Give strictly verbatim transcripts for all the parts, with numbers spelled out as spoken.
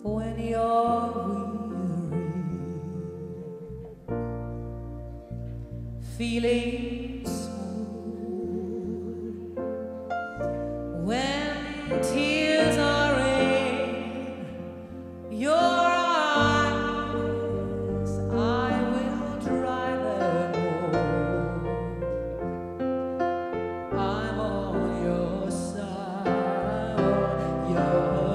when you're weary, feeling smooth, when tears are in your eyes, I will dry them all. I'm on your side, your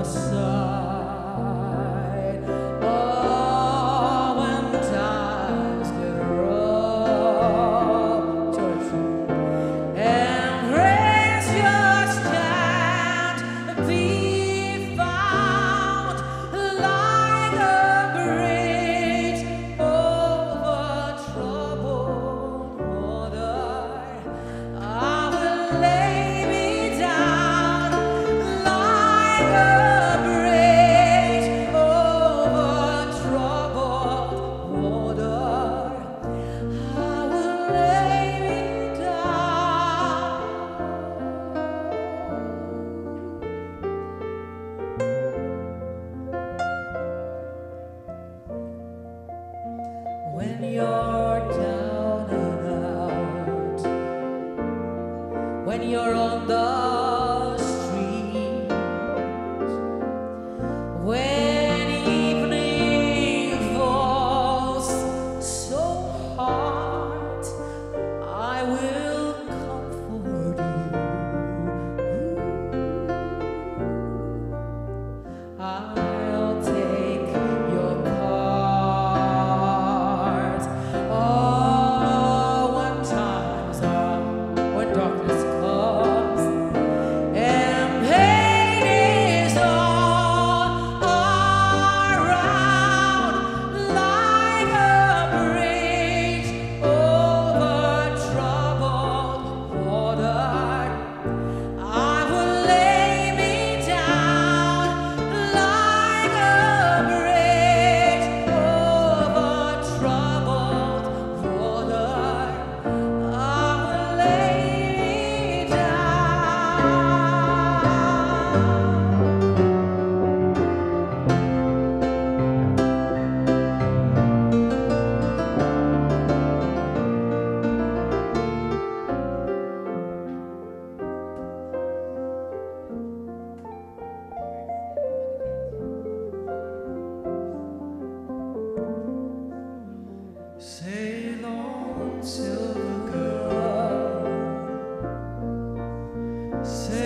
side. Oh, when times get rough, George, embrace your stand, be found like a bridge over troubled water. I will lay me down like a bridge over troubled water. I will lay me down. When you're down and out, when you're on the street, when evening falls so hard, I will comfort you. I'll take your part. Oh, when times are, when darkness comes and pain is all around, like a bridge over troubled water, I will lay me down like a bridge over troubled water. I will lay me Sail on, silver girl. Sail